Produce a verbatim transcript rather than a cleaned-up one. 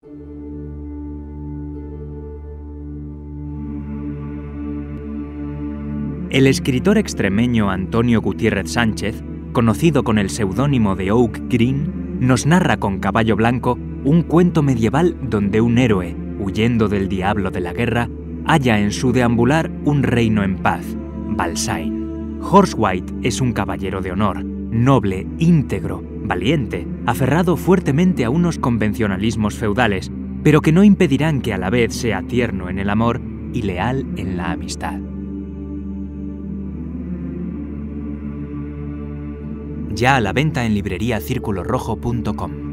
El escritor extremeño Antonio Gutiérrez Sánchez, conocido con el seudónimo de Oak Green, nos narra con Caballo Blanco un cuento medieval donde un héroe, huyendo del diablo de la guerra, halla en su deambular un reino en paz, Valsayn. Horsewhite es un caballero de honor, noble, íntegro, valiente, aferrado fuertemente a unos convencionalismos feudales, pero que no impedirán que a la vez sea tierno en el amor y leal en la amistad. Ya a la venta en librería círculo rojo punto com.